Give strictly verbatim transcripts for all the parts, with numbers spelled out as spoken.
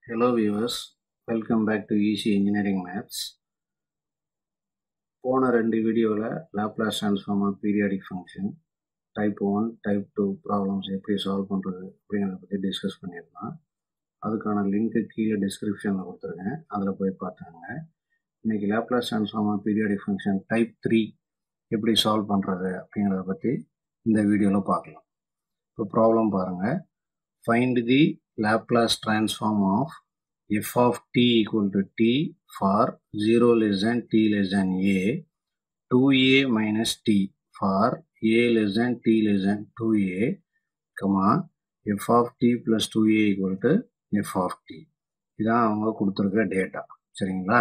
Hello viewers, welcome back to Easy Engineering Maths. போன ரெண்டு வீடியோவில் Laplace transform periodic function type one type two problems எப்படி solve பண்ணுறது அப்படிங்கிறத பற்றி டிஸ்கஸ் பண்ணியிருந்தோம். அதுக்கான லிங்க்கு கீழே டிஸ்கிரிப்ஷனில் கொடுத்துருக்கேன், அதில் போய் பார்த்துக்கோங்க. இன்றைக்கி Laplace transform periodic function type three எப்படி சால்வ் பண்ணுறது அப்படிங்கிறத பற்றி இந்த வீடியோவில் பார்க்கலாம். இப்போ ப்ராப்ளம் பாருங்கள். Find the Laplace transform of f of t equal to t for zero less than t less than a, two a minus t for a less than t less than two a, comma f of t plus two a equal to f of t. இதான் அவங்க கொடுத்துருக்க data, சரிங்களா?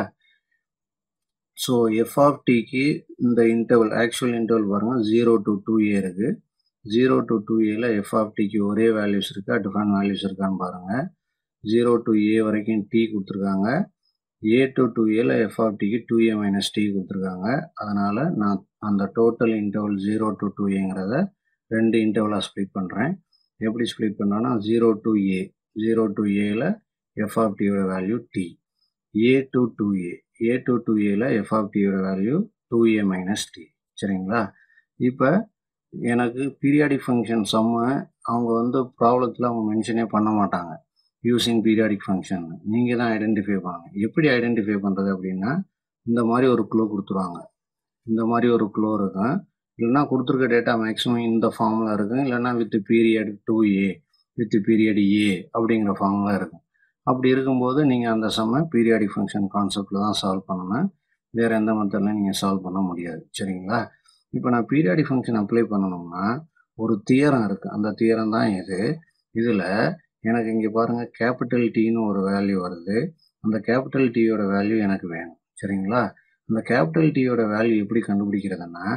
So f of tக்கு இந்த interval actual interval பாருங்கள், zero to two a இருக்குது. Zero to two ஏல f of tக்கு ஒரே வேல்யூஸ் இருக்கா, டிஃப்ரெண்ட் வேல்யூஸ் இருக்கான்னு பாருங்கள். ஜீரோ டு ஏ வரைக்கும் டி கொடுத்துருக்காங்க. ஏ டு டூ ஏல எஃப் ஆஃப் டிக்கு டூ ஏ மைனஸ் டி கொடுத்துருக்காங்க. அதனால் நான் அந்த total interval zero to two ஏங்கிறத ரெண்டு இன்டர்வலாக ஸ்ப்ளிட் பண்ணுறேன். எப்படி ஸ்ப்ளிட் பண்ணுறேன்னா zero to a, zero to ஏல எஃப் ஆஃப் டியோட value t, a to two a, a to two ஏல எஃப் ஆஃப் டியோட value two a minus t, சரிங்களா? இப்போ எனக்கு பீரியாடிக் ஃபங்க்ஷன் சம்ம அவங்க வந்து ப்ராப்ளத்தில் அவங்க மென்ஷனே பண்ண மாட்டாங்க. யூஸிங் பீரியாடிக் ஃபங்க்ஷன் நீங்கள் தான் ஐடென்டிஃபை பண்ணுங்க. எப்படி ஐடென்டிஃபை பண்ணுறது அப்படின்னா, இந்த மாதிரி ஒரு க்ளோ கொடுத்துருவாங்க. இந்த மாதிரி ஒரு க்ளோ இருக்கும். இல்லைனா கொடுத்துருக்க டேட்டா மேக்ஸிமம் இந்த ஃபார்மில் இருக்கும். இல்லைனா with period two a with period a அப்படிங்கிற ஃபார்மில் இருக்கும். அப்படி இருக்கும்போது நீங்கள் அந்த சம்ம பீரியாடிக் ஃபங்க்ஷன் கான்செப்டில் தான் சால்வ் பண்ணணும். வேறு எந்த மெத்தட்லையும் நீங்கள் சால்வ் பண்ண முடியாது, சரிங்களா? இப்போ நான் பீரியாடிக் ஃபங்க்ஷன் அப்ளை பண்ணணும்னா ஒரு தியரம் இருக்குது. அந்த தியரம் தான் இது. இதில் எனக்கு இங்கே பாருங்கள், கேபிட்டல் டீன்னு ஒரு வேல்யூ வருது. அந்த கேபிட்டல் டீயோட வேல்யூ எனக்கு வேணும், சரிங்களா? அந்த கேபிட்டல் டீயோட வேல்யூ எப்படி கண்டுபிடிக்கிறதுன்னா,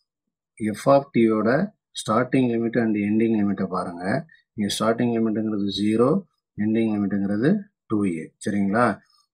எஃப் ஆஃப் டீயோட ஸ்டார்டிங் லிமிட் அண்ட் எண்டிங் லிமிட்டை பாருங்கள். இங்கே ஸ்டார்டிங் லிமிட்டுங்கிறது ஜீரோ, எண்டிங் லிமிட்டுங்கிறது டூ ஏ, சரிங்களா?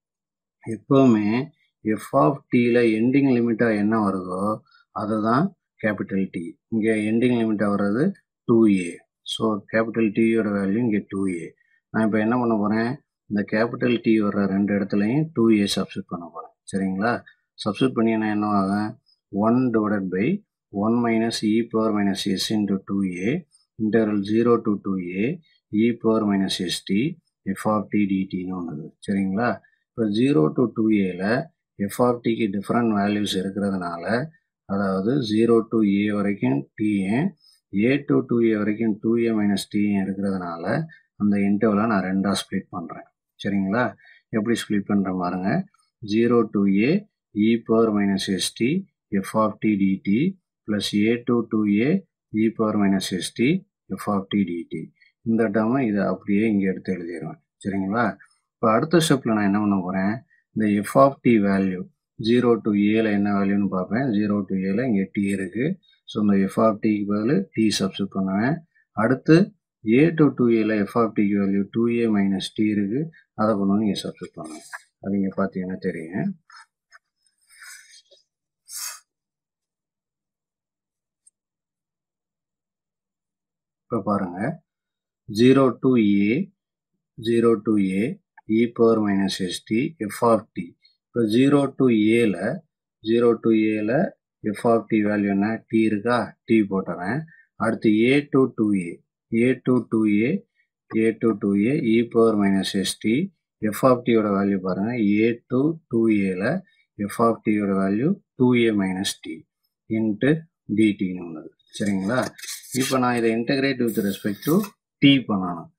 எப்போவுமே எஃப் ஆஃப் டீயில் எண்டிங் லிமிட்டாக என்ன வருதோ அதுதான் கேபிட்டல் டி. இங்கே எண்டிங் லிமிட்டாக வர்றது டூ ஏ. ஸோ கேபிட்டல் டியோட வேல்யூ இங்கே டூ ஏ. நான் இப்போ என்ன பண்ண போகிறேன், இந்த கேபிட்டல் டி வர்ற ரெண்டு இடத்துலையும் டூ ஏ சப்ஸ்டியூட் பண்ண போகிறேன், சரிங்களா? சப்ஸ்டியூட் பண்ணி என்ன என்ன ஆகும், one divided by one minus e power minus s into two a interval zero to two a e power minus s t f of t டிடின்னு ஒன்று, சரிங்களா? இப்போ ஜீரோ டு டூ ஏல எஃப் ஆஃப் டிக்கு டிஃப்ரெண்ட் வேல்யூஸ் இருக்கிறதுனால, அதாவது zero to a வரைக்கும் டிஏ, ஏ டு டூ ஏ வரைக்கும் டூ ஏ மைனஸ் டிஏ இருக்கிறதுனால அந்த இன்டர்வலை நான் ரெண்டாக ஸ்ப்ளிட் பண்ணுறேன், சரிங்களா? எப்படி ஸ்ப்ளிட் பண்ணுறேன் பாருங்க. Zero to a e power minus s t f of t d t plus a to two a e power minus s t f of t d t. இந்த டேர்மை இதை அப்படியே இங்கே எடுத்து எழுதிடுவேன், சரிங்களா? இப்போ அடுத்த ஸ்டெப்பில் நான் என்ன பண்ண போகிறேன், இந்த f of t value zero to ஏல என்ன வேல்யூன்னு பார்ப்பேன். ஜீரோ டு ஏல இங்கே டி இருக்குது. ஸோ இந்த எஃப் ஆஃப் டிக்கு பதில் டி சப்ஸ்டியூட் பண்ணுவேன். அடுத்து ஏ டு டூ ஏல எஃப் ஆஃப் டிக்கு value two a minus t இருக்குது. அதை கொண்டு வந்து இங்கே சப்ஸ்டியூட் பண்ணுவேன். அது இங்கே பார்த்தீங்கன்னா தெரியும். இப்போ பாருங்கள், zero to a zero to a e power minus s t f of t. இப்போ ஜீரோ டு ஏல ஜீரோ டு ஏல எஃப் ஆஃப் டி வேல்யூ என்ன, டி இருக்கா, டி போட்டுறேன். அடுத்து a to two a a to two a a to two a e power minus s t f of டியோட value பாருங்கள். A to two ஏல f of டியோட value two a minus t into டிடின்னு உள்ளது, சரிங்களா? இப்போ நான் இதை integrate with respect to t பண்ணணும்.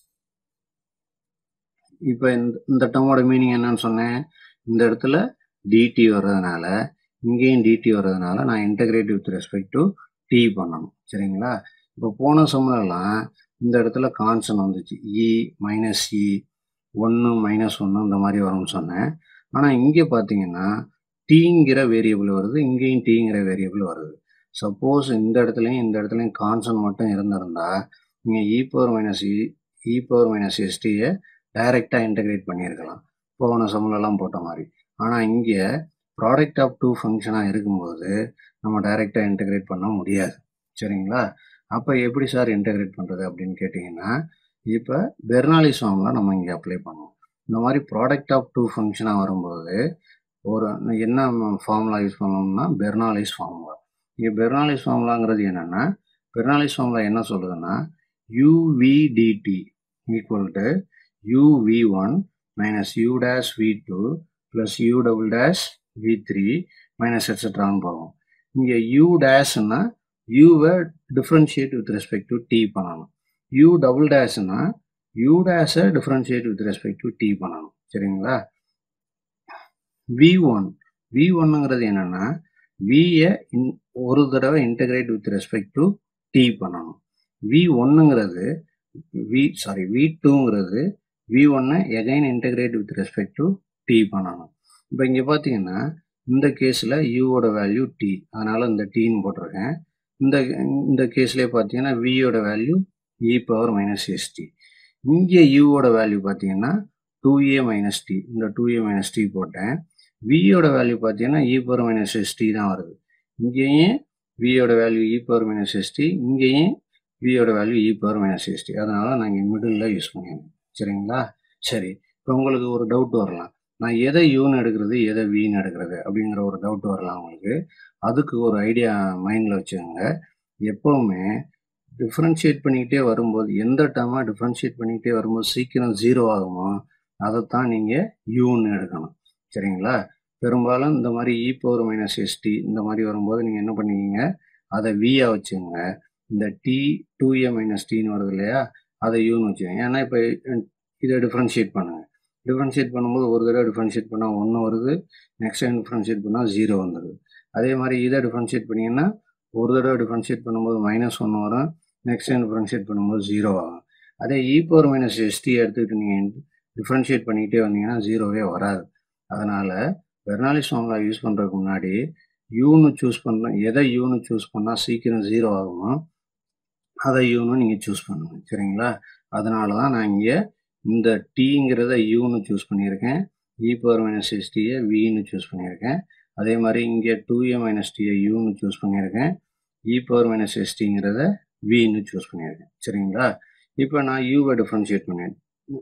இப்போ இந்த இந்த டேர்மோட மீனிங் என்னன்னு சொன்னேன், இந்த இடத்துல டிடி வர்றதுனால இங்கேயும் டிடி வர்றதுனால நான் integrate with respect to t பண்ணணும், சரிங்களா? இப்போ போன சம்மெல்லாம் இந்த இடத்துல கான்ஸ்டன்ட் வந்துச்சு, இ மைனஸ் இ ஒன்று மைனஸ் ஒன்று இந்த மாதிரி வரும்னு சொன்னேன். ஆனால் இங்கே பார்த்தீங்கன்னா டீங்கிற வேரியபிள் வருது, இங்கேயும் டீங்கிற வேரியபிள் வருது. சப்போஸ் இந்த இடத்துலையும் இந்த இடத்துலையும் கான்ஸ்டன்ட் மட்டும் இருந்திருந்தா நீங்கள் e power minus e e power minus எஸ்டியை டைரெக்டாக இன்டகிரேட் பண்ணியிருக்கலாம், போன சம்மெல்லாம் போட்ட மாதிரி. ஆனால் இங்கே ப்ராடக்ட் ஆஃப் டூ ஃபங்க்ஷனாக இருக்கும்போது நம்ம டைரெக்டாக இன்டகிரேட் பண்ண முடியாது, சரிங்களா? அப்போ எப்படி சார் இன்டகிரேட் பண்ணுறது அப்படின்னு கேட்டிங்கன்னா, இப்போ பெர்னாலிஸ் ஃபார்முலா நம்ம இங்கே அப்ளை பண்ணுவோம். இந்த மாதிரி ப்ராடக்ட் ஆஃப் டூ ஃபங்க்ஷனாக வரும்போது ஒரு என்ன ஃபார்முலா யூஸ் பண்ணணும்னா பெர்னாலிஸ் ஃபார்முலா. இங்கே பெர்னாலிஸ் ஃபார்முலாங்கிறது என்னென்னா, பெர்னாலிஸ் ஃபார்முலா என்ன சொல்லுதுன்னா uv dt equal to uv one minus u dash v two plus u double dash v three minus எட்ஸெட்ரான்னு போகும். இங்கே u டேஷ்னா uவை differentiate with respect to t பண்ணணும். u டபுள் டேஷ்னா u டேஷை differentiate with respect to t பண்ணணும். சரிங்களா? வி ஒன் வி ஒன்னுங்கிறது என்னன்னா வியை ஒரு தடவை integrate with respect to t பண்ணணும். வி ஒன்னுங்கிறது வி சாரி வி டூங்கிறது வி ஒன்னை again integrate with respect to t பண்ணணும். இப்போ இங்கே பார்த்தீங்கன்னா இந்த கேஸில் யூவோட வேல்யூ டி, அதனால் இந்த டீன்னு போட்டிருக்கேன். இந்த இந்த கேஸ்லேயே பார்த்தீங்கன்னா வியோட value e power minus s t. இங்கே யூவோட வேல்யூ பார்த்தீங்கன்னா டூ ஏ மைனஸ் டி, இந்த டூ ஏ மைனஸ் டி போட்டேன். வியோட வேல்யூ பார்த்தீங்கன்னா இ பவர் மைனஸ் எஸ்டி தான் வருது. இங்கேயும் வியோட value e power minus s t, இங்கேயும் வியோட value e power minus s t. அதனால நான் இங்கே மிடில் யூஸ் பண்ணிடுறேன். சரிங்களா? சரி, இப்போ உங்களுக்கு ஒரு டவுட் வரலாம், நான் எதை யூன்னு எடுக்கிறது எதை வின்னு எடுக்கிறது அப்படிங்கிற ஒரு டவுட் வரலாம் உங்களுக்கு. அதுக்கு ஒரு ஐடியா மைண்டில் வச்சுக்கோங்க. எப்போவுமே டிஃப்ரென்ஷியேட் பண்ணிக்கிட்டே வரும்போது எந்த டேர்மாக டிஃப்ரென்ஷியேட் பண்ணிக்கிட்டே வரும்போது சீக்கிரம் ஜீரோ ஆகுமோ அதைத்தான் நீங்கள் யூன்னு எடுக்கணும். சரிங்களா? பெரும்பாலும் இந்த மாதிரி இ பவர் மைனஸ் எஸ்டி இந்த மாதிரி வரும்போது நீங்கள் என்ன பண்ணுவீங்க, அதை வியாக வச்சுக்கோங்க. இந்த டி டூ ஏ மைனஸ் டின்னு வருது இல்லையா, அதை யூன்னு வச்சுக்கோங்க. ஏன்னா இப்போ இதை டிஃப்ரென்ஷியேட் பண்ணுங்கள். டிஃப்ரென்ஷியேட் பண்ணும்போது ஒரு தடவை டிஃப்ரென்ஷியேட் பண்ணால் ஒன்று வருது, நெக்ஸ்ட் டைம் டிஃப்ரென்ஷியேட் பண்ணால் ஜீரோ வந்துடுது. அதே மாதிரி இதை டிஃப்ரென்ஷியேட் பண்ணிங்கன்னா ஒரு தடவை டிஃப்ரென்ஷியேட் பண்ணும்போது மைனஸ் ஒன்று வரும், நெக்ஸ்ட் டைம் டிஃப்ரென்ஷியேட் பண்ணும்போது ஜீரோ ஆகும். அதே இ பவர் மைனஸ் எஸ்டியை எடுத்துக்கிட்டு நீங்கள் டிஃப்ரென்ஷியேட் பண்ணிக்கிட்டே வந்தீங்கன்னா ஜீரோவே வராது. அதனால் பெர்னாலிஸ் ஃபார்முலா யூஸ் பண்ணுறதுக்கு முன்னாடி யூன்னு சூஸ் பண்ணுறேன், எதை யூன்னு சூஸ் பண்ணால் சீக்கிரம் ஜீரோ ஆகுமோ அதை யூன்னு நீங்கள் சூஸ் பண்ணுங்கள். சரிங்களா? அதனால தான் நான் இங்கே இந்த டீங்கிறத யூன்னு சூஸ் பண்ணியிருக்கேன், இ பவர் மைனஸ் எஸ்டியை வின்னு சூஸ் பண்ணியிருக்கேன். அதே மாதிரி இங்கே டூ ஏ மைனஸ் டியை யூன்னு சூஸ் பண்ணியிருக்கேன், இ பவர் மைனஸ் எஸ்டிங்கிறத வின்னு சூஸ் பண்ணியிருக்கேன். சரிங்களா? இப்போ நான் யூவை டிஃப்ரென்ஷியேட் பண்ணேன்,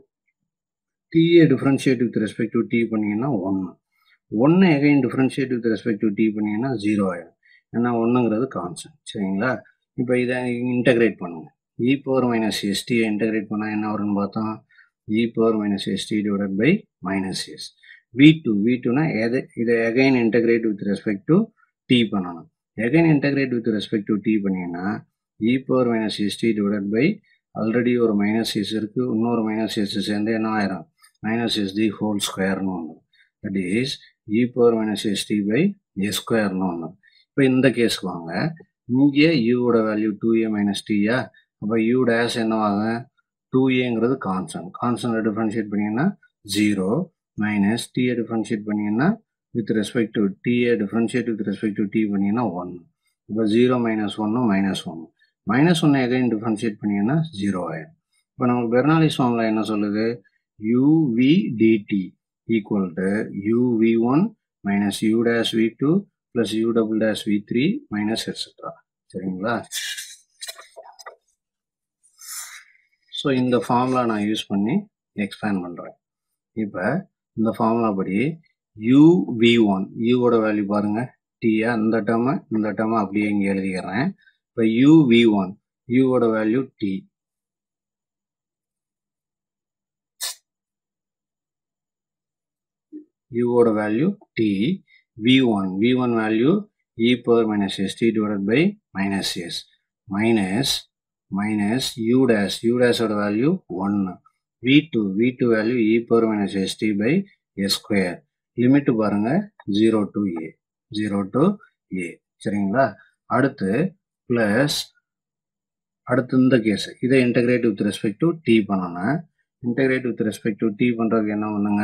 டிஏ differentiate with respect to t பண்ணிங்கன்னா ஒன்று, ஒன்று again differentiate with respect to t பண்ணிங்கன்னா ஜீரோ ஆகிடும். ஏன்னா ஒன்றுங்கிறது கான்ஸ்டன்ட். சரிங்களா? இப்போ இதை இன்டகிரேட் பண்ணுங்கள். இ பவர் மைனஸ் எஸ்டியை இன்டகிரேட் பண்ணால் என்ன வரும்னு பார்த்தோம், e power minus s t divided by minus s. V two v டூனா எது இதை again integrate with respect to t பண்ணணும். Again integrate with respect to t பண்ணிங்கன்னா e power minus s t divided by already ஒரு மைனஸ் எஸ் இருக்குது, இன்னொரு minus S சேர்ந்து என்ன ஆயிரும், மைனஸ் எஸ் தி ஹோல் ஸ்கொயர்னு ஒன்று. That is e power minus s t by s ஸ்கொயர்னு ஒன்று. இப்போ இந்த கேஸ்க்கு வாங்க, இங்கே யூவோட வேல்யூ டூ ஏ மைனஸ் டியா, அப்போ யூ டேஷ் என்னவாங்க, டூ ஏங்கிறது கான்ஸ்டன்ட், கான்ஸ்டன்ட் டிஃப்ரென்ஷியேட் பண்ணிங்கன்னா ஜீரோ, மைனஸ் டிஏ டிஃப்ரென்ஷியேட் பண்ணிங்கன்னா வித் ரெஸ்பெக்ட் டு டிஏ differentiate with respect to t பண்ணிங்கன்னா ஒன்று. இப்போ ஜீரோ மைனஸ் ஒன்று மைனஸ் ஒன்று, மைனஸ் ஒன்று எகைன் டிஃப்ரென்ஷியேட் பண்ணிங்கன்னா ஜீரோ ஆயிடும். இப்போ நமக்கு பெர்னாலிஸ் ஃபார்முலா என்ன சொல்லுது, uv dt equal to uv one minus u dash v two plus u double dash v three minus et cetera. சரிங்களா? ஸோ இந்த ஃபார்முலா நான் யூஸ் பண்ணி எக்ஸ்பேண்ட் பண்ணுறேன். இப்போ இந்த ஃபார்முலா படி uv ஒன் யூவோட வேல்யூ பாருங்கள் டியா, இந்த டேர்மை இந்த டேர்மை அப்படியே இங்கே எழுதிக்கிறேன். இப்போ uv ஒன் யூவோட வேல்யூ டி, யூவோட value t, v one v one value e power minus s t divided by minus s, minus minus u dash u டேஷோட வேல்யூ ஒன்று, v two v two value e power minus s t by s square. Limit பாருங்கள் zero to a, zero to a. சரிங்களா? அடுத்து plus அடுத்து இந்த case இதை integrate with respect to t பண்ணணும். Integrate with respect to D பண்ணுறதுக்கு என்ன பண்ணுங்க,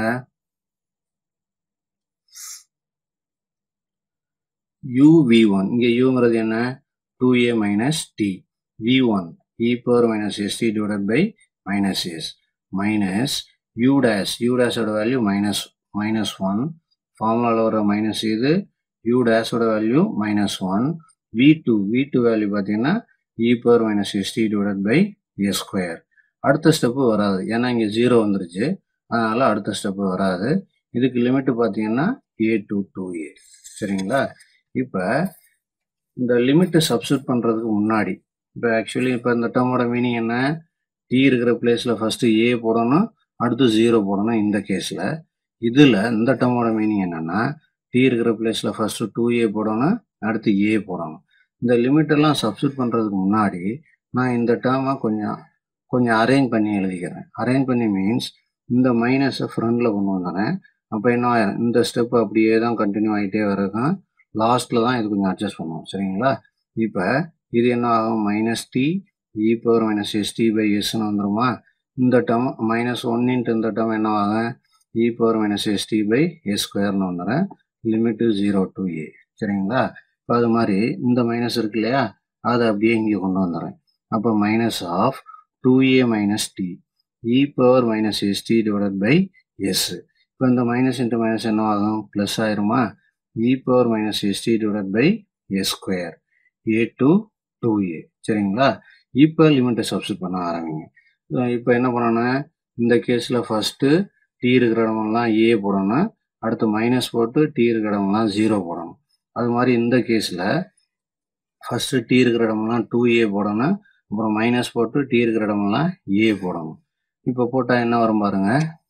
uv ஒன் இங்கே யூங்கிறது என்ன, two a minus t, v one e power minus s t divided by minus s, minus u dash u டேஷோட value minus minus one, ஃபார்முலாவில் வர மைனஸ் இது, யூ டேஷோட value minus one, v two v two value பார்த்தீங்கன்னா e power minus s t divided by s square. அடுத்த step வராது, ஏன்னா இங்கே ஜீரோ வந்துருச்சு, அதனால் அடுத்த ஸ்டெப்பு வராது. இதுக்கு லிமிட்டு பார்த்தீங்கன்னா ஏ டு டூ ஏ. சரிங்களா? இப்போ இந்த லிமிட்டை சப்ஸ்டியூட் பண்ணுறதுக்கு முன்னாடி இப்போ ஆக்சுவலி இப்போ இந்த டேர்மோட மீனிங் என்ன? டி இருக்கிற பிளேஸில் ஃபஸ்ட்டு ஏ போடணும், அடுத்து ஜீரோ போடணும். இந்த கேஸில் இதில் இந்த டேர்மோட மீனிங் என்னென்னா டி இருக்கிற பிளேஸில் ஃபஸ்ட்டு டூ ஏ போடணும், அடுத்து ஏ போடணும். இந்த லிமிட்டெல்லாம் சப்ஸ்டியூட் பண்ணுறதுக்கு முன்னாடி நான் இந்த டேர்மை கொஞ்சம் கொஞ்சம் அரேஞ்ச் பண்ணி எழுதிக்கிறேன். அரேஞ்ச் பண்ணி மீன்ஸ் இந்த மைனஸை ஃப்ரண்டில் கொண்டு வந்தேன். அப்போ என்ன ஆயிரும், இந்த ஸ்டெப் அப்படியே தான் கண்டினியூ ஆகிட்டே வர்றதுதான். லாஸ்ட்டில் தான் இது கொஞ்சம் அட்ஜஸ்ட் பண்ணுவோம். சரிங்களா? இப்போ இது என்ன ஆகும், minus t e power minus s t by எஸ்ன்னு வந்துருமா? இந்த டேர்ம் மைனஸ் ஒன் இன்ட்டு இந்த டேர்ம் என்ன ஆகும், e power minus s t by s ஸ்கொயர்னு வந்துடுறேன். Limit zero to a. சரிங்களா? இப்போ அது மாதிரி இந்த மைனஸ் இருக்கு இல்லையா, அதை அப்படியே இங்கே கொண்டு வந்துடுறேன். அப்போ minus of two a minus t e power minus s t divided by s. இப்போ இந்த மைனஸ் இன்ட்டு மைனஸ் என்ன ஆகும், ப்ளஸ் ஆயிருமா? E power minus s t divided by s square a to two a. சரிங்களா? இப்போ லிமிட்டை சப்ஸ்டியூட் பண்ண ஆரம்பிங்க. இப்போ என்ன பண்ணணும், இந்த கேஸில் ஃபஸ்ட்டு டி இருக்கிற இடமெல்லாம் ஏ போடணும், அடுத்து மைனஸ் போட்டு டி இருக்கிற இடமெல்லாம் ஜீரோ போடணும். அது மாதிரி இந்த கேஸில் ஃபஸ்ட்டு டி இருக்கிற இடமெல்லாம் டூ ஏ போடணும், அப்புறம் மைனஸ் போட்டு டி இருக்கிற இடமெல்லாம் ஏ போடணும். இப்போ போட்டால் என்ன வரும் பாருங்க,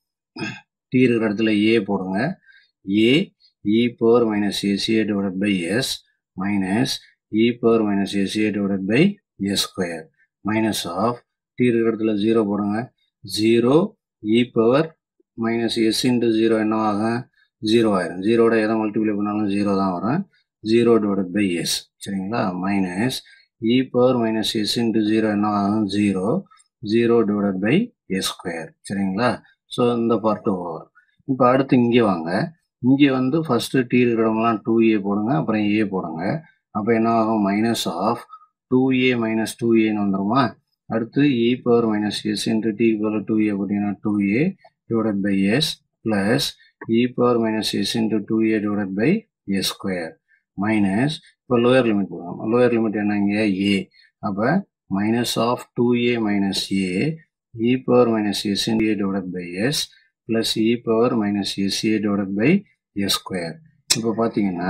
டி இருக்கிற இடத்துல ஏ போடுங்க, a e power minus a c a divided by s minus e power minus a c a divided by s square minus of t இருக்கிற இடத்துல ஜீரோ போடுங்க, zero e power minus s into zero என்ன ஆகும், ஜீரோ ஆயிரும். ஜீரோட எதை மல்டிப்ளை பண்ணாலும் zero தான் வரும். Zero divided by s. சரிங்களா? Minus e power minus s into zero என்ன ஆகும், zero zero divided by s square. சரிங்களா? ஸோ இந்த பார்ட்டு ஓவர். இப்போ அடுத்து இங்கே வாங்க. இங்கே வந்து ஃபஸ்ட்டு டி இருக்கிறவங்களாம் டூ ஏ போடுங்க, அப்புறம் ஏ போடுங்க. அப்போ என்ன ஆகும், minus of two a minus two ஏன்னு வந்துருமா? அடுத்து e power minus s into t power two a போட்டிங்கன்னா two a divided by s plus e power minus s into two a divided by s square minus இப்போ lower limit போடுவோம். Lower limit என்னங்க, a. அப்போ minus of two a minus a e power minus s into a divided by s plus e power minus s a divided by s square. இப்போ பார்த்தீங்கன்னா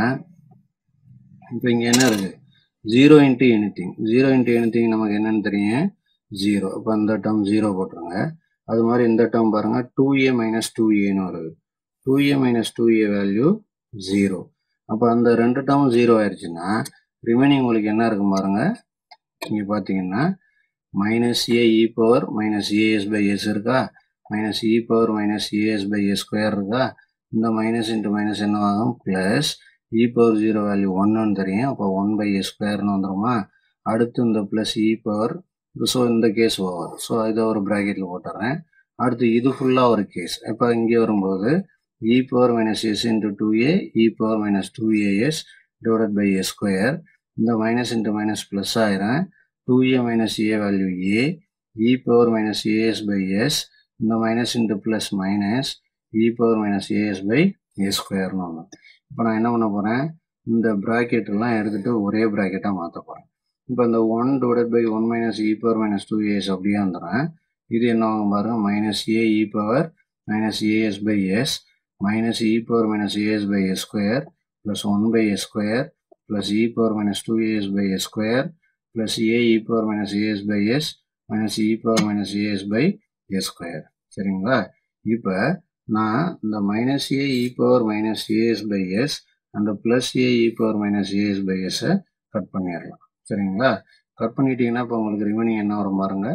இப்போ இங்கே என்ன இருக்குது, zero into anything. Zero into anything நமக்கு என்னன்னு தெரியும், ஜீரோ. இப்போ இந்த டேர்ம் ஜீரோ போட்டுருங்க. அது மாதிரி இந்த டேர்ம் பாருங்கள், டூ ஏ மைனஸ் டூ ஏன்னு வருது. Two a minus two a value zero. அப்போ அந்த ரெண்டு டேர்ம் ஜீரோ ஆயிடுச்சுன்னா ரிமைனிங் உங்களுக்கு என்ன இருக்கும் பாருங்கள், இங்கே பார்த்தீங்கன்னா minus a e power minus a s by s இருக்கா, minus e power minus a s by s square இருக்கா. இந்த மைனஸ் இன்ட்டு மைனஸ் என்ன ஆகும், plus e power zero value ஒன்றுன்னு தெரியும். அப்போ ஒன் பை எஸ் ஸ்கொயர்னு வந்துடுமா? அடுத்து இந்த ப்ளஸ் இ பவர், ஸோ இந்த கேஸ் ஓவர். ஸோ இதை ஒரு ப்ராக்கெட்டில் போட்டுறேன். அடுத்து இது ஃபுல்லாக ஒரு கேஸ். இப்போ இங்கே வரும்போது e power minus s into two a e power minus two a s divided by s square. இந்த மைனஸ் இன்ட்டு மைனஸ் ப்ளஸ் ஆயிரும். Two a minus a value a e power minus a s by s, இந்த minus into plus minus e power minus a s by s ஸ்கொயர்னு ஒன்று. இப்போ நான் என்ன பண்ண போகிறேன், இந்த ப்ராக்கெட்டெல்லாம் எடுத்துகிட்டு ஒரே ப்ராக்கெட்டாக மாற்ற போகிறேன். இப்போ இந்த one divided by one minus e power minus two a s அப்படியே வந்துடுறேன். இது என்ன ஆகும் பாருங்க, minus a e power minus a s by s minus e power minus a s by s square plus one by s square plus e power minus two a s by s square plus a e power minus a s by s minus e power minus a s by s square. சரிங்களா? இப்போ நான் இந்த minus a e power minus a s by s அந்த plus a e power minus a s by எஸ்ஸை cut பண்ணிடலாம். சரிங்களா? Cut பண்ணிட்டீங்கன்னா இப்போ உங்களுக்கு ரிமைனிங் என்ன வரும் பாருங்க,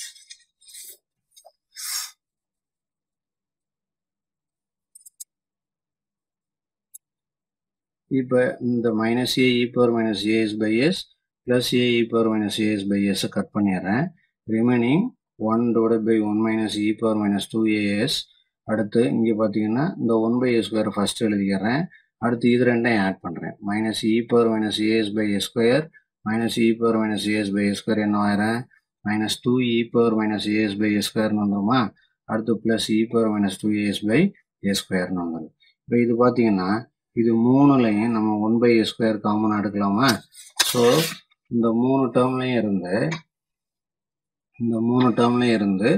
இப்போ இந்த minus a e power minus a s by s plus a e power minus a s by எஸ்ஸை கட் பண்ணிடுறேன். Remaining one divided by one minus e power minus two a s. அடுத்து இங்கே பார்த்தீங்கன்னா இந்த one by s square first எழுதிக்கிறேன். அடுத்து இது ரெண்டையும் ஆட் பண்ணுறேன். Minus e power minus a s by s square minus e power minus a s by s square என்ன ஆயிரும், minus two e power minus a s by s ஸ்கொயர்னு வந்துருமா? அடுத்து plus e power minus two a s by s ஸ்கொயர்னு வந்துடும். இப்போ இது பார்த்தீங்கன்னா இது மூணுலையும் நம்ம ஒன் பை எஸ் ஸ்கொயர் காமனாக எடுக்கலாமா? ஸோ இந்த மூணு டேர்ம்லையும் இருந்து இந்த மூணு டேர்ம்லையும் இருந்து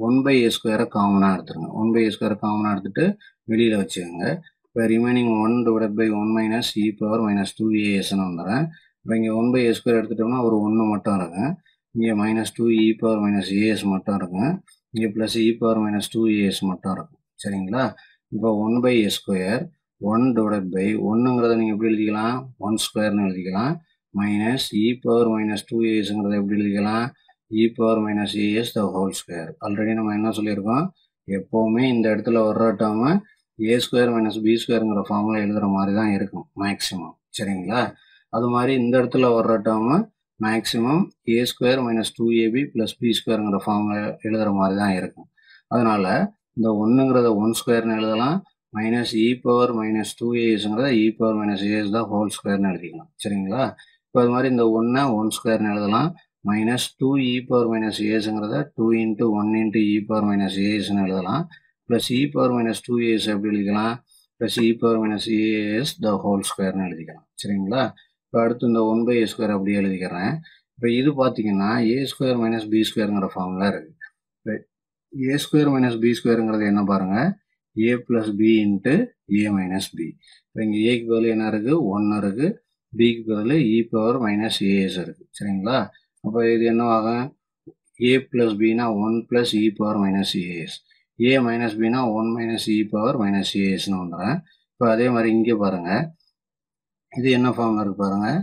ஒன் பை ஏ ஸ்கொயரை காமனாக எடுத்துருங்க. ஒன் பை ஏ ஸ்கொயரை காமனாக எடுத்துகிட்டு வெளியில் வச்சுக்கோங்க. இப்போ remaining one divide by one minus e power minus two ஏஎஸ்ன்னு வந்துடுறேன். இப்போ இங்கே ஒன் பை ஏ ஸ்கொயர் எடுத்துட்டோம்னா ஒரு ஒன்று மட்டும் இருக்குங்க. இங்கே minus two e power minus a s மட்டும் இருக்குங்க. இங்கே plus e power minus two a s மட்டும் இருக்கும். சரிங்களா? இப்போ one by a square one divide by ஒன்றுங்கிறத நீங்கள் எப்படி எழுதிக்கலாம்? ஒன் ஸ்கொயர்னு எழுதிக்கலாம். Minus e power minus two ஏஎஸ்ங்கிறத எப்படி எழுதிக்கலாம்? E power minus a s the whole square. Already நம்ம என்ன சொல்லியிருக்கோம்? எப்போவுமே இந்த இடத்துல வர்ற term a square minus b ஸ்கொயருங்கிற ஃபார்முலா எழுதுகிற மாதிரி தான் இருக்கும் மேக்ஸிமம். சரிங்களா? அது மாதிரி இந்த இடத்துல வர்ற term maximum a square minus two a b plus b ஸ்கொயருங்கிற ஃபார்முலா எழுதுகிற மாதிரி தான் இருக்கும். அதனால் இந்த ஒன்றுங்கிறத ஒன் ஸ்கொயர்னு எழுதலாம். Minus e power minus two ஏஎஸ்ங்கிறத இ பவர் மைனஸ் ஏஎஸ் தான் ஹோல் ஸ்கொயர்னு எழுதிக்கலாம். சரிங்களா? இப்போ அது மாதிரி இந்த ஒன்றை ஒன் ஸ்கொயர்னு எழுதலாம். Minus two e power minus ஏஎஸ்ங்கிறத two into one into e power minus ஏஎஸ்ன்னு எழுதலாம். Plus e power minus two a s எப்படி எழுதிக்கலாம்? Plus e power minus a s the whole ஸ்கொயர்னு எழுதிக்கலாம். சரிங்களா? இப்போ அடுத்து இந்த ஒன் பை ஏ ஸ்கொயர் அப்படியே எழுதிக்கிறேன். இப்போ இது பார்த்தீங்கன்னா ஏ ஸ்கொயர் மைனஸ் பி ஸ்கொயருங்கிற ஃபார்முலா இருக்குது. இப்போ ஏ ஸ்கொயர் மைனஸ் பி ஸ்கொயருங்கிறது என்ன பாருங்கள்? A plus b into a minus b. இப்போ இங்கே ஏக்கு பதில் என்ன இருக்குது? ஒன்று இருக்குது. பிக்கு பதில் இ பவர் மைனஸ் ஏஎஸ் இருக்குது. சரிங்களா? அப்போ இது என்னவாகும்? ஏ ப்ளஸ் பினா one plus e power minus a s. A minus பினா one minus e power minus ஏஎஸ்ன்னு வந்துடுறேன். இப்போ அதே மாதிரி இங்கே பாருங்கள், இது என்ன ஃபார்முலா இருக்குது பாருங்கள்?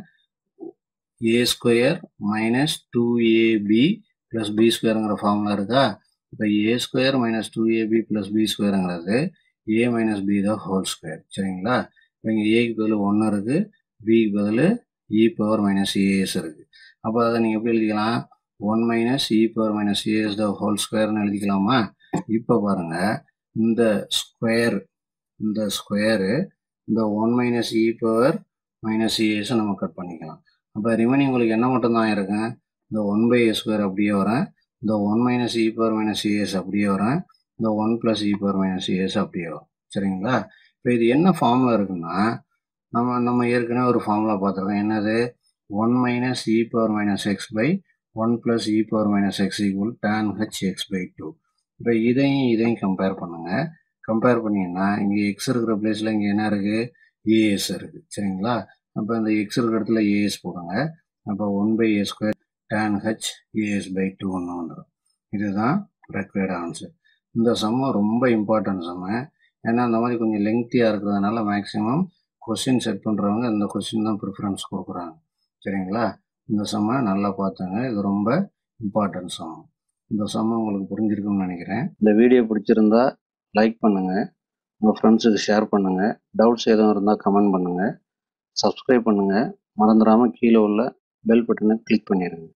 A square minus two a b plus b ஸ்கொயருங்கிற ஃபார்முலா இருக்கா? இப்போ a square minus two a b plus b ஸ்கொயருங்கிறது ஏ மைனஸ் பி தான் ஹோல் ஸ்கொயர். சரிங்களா? இப்போ இங்கே ஏக்கு பதில் ஒன்று இருக்குது, பிக்கு பதில் இ பவர் மைனஸ் ஏஎஸ் இருக்குது. அப்போ அதை நீங்கள் எப்படி எழுதிக்கலாம்? One minus e power minus a s the whole ஸ்கொயர்னு எழுதிக்கலாமா? இப்போ பாருங்கள், இந்த ஸ்கொயர் இந்த ஸ்கொயரு இந்த one minus e power minus ஏஎஸை நம்ம கட் பண்ணிக்கலாம். அப்போ ரிமைனிங் உங்களுக்கு என்ன மட்டும்தான் இருக்குங்க? இந்த ஒன் பை ஏ ஸ்கொயர் அப்படியே வரேன், இந்த one minus e power minus a s அப்படியே வரேன், இந்த one plus e power minus a s அப்படியே வரும். சரிங்களா? இப்போ இது என்ன ஃபார்முலா இருக்குன்னா, நம்ம நம்ம ஏற்கனவே ஒரு ஃபார்முலா பார்த்துருக்கோம். என்னது? One minus e power minus x by one plus e power minus x equal tan h x by two. இப்போ இதையும் இதையும் கம்பேர் பண்ணுங்கள். கம்பேர் பண்ணிங்கன்னா இங்கே எக்ஸ் இருக்கிற பிளேஸில் இங்கே என்ன இருக்குது? ஏஎஸ் இருக்குது. சரிங்களா? அப்போ இந்த எக்ஸ் இருக்கிற இடத்துல ஏஎஸ் போடுங்க. அப்போ one by a square tan h a s by two ஒன்று வந்துடும். இதுதான் ரெக்வயர்டு ஆன்சர். இந்த சம்மம் ரொம்ப இம்பார்ட்டன்ட் சம்ம. ஏன்னா அந்த மாதிரி கொஞ்சம் லெங்க்த்தியாக இருக்கிறதுனால மேக்ஸிமம் கொஸ்டின் செட் பண்ணுறவங்க இந்த கொஸ்டின் தான் ப்ரிஃபரன்ஸ் கொடுக்குறாங்க. சரிங்களா? இந்த சம்மை நல்லா பார்த்துங்க. இது ரொம்ப இம்பார்ட்டன்ட் சம்மம். இந்த சம்மம் உங்களுக்கு புரிஞ்சிருக்குன்னு நினைக்கிறேன். இந்த வீடியோ பிடிச்சிருந்தா லைக் பண்ணுங்கள், உங்கள் ஃப்ரெண்ட்ஸுக்கு ஷேர் பண்ணுங்கள். டவுட்ஸ் எதுவும் இருந்தால் கமெண்ட் பண்ணுங்கள். சப்ஸ்கிரைப் பண்ணுங்கள். மறந்துடாமல் கீழே உள்ள பெல் பட்டனை கிளிக் பண்ணிடுங்க.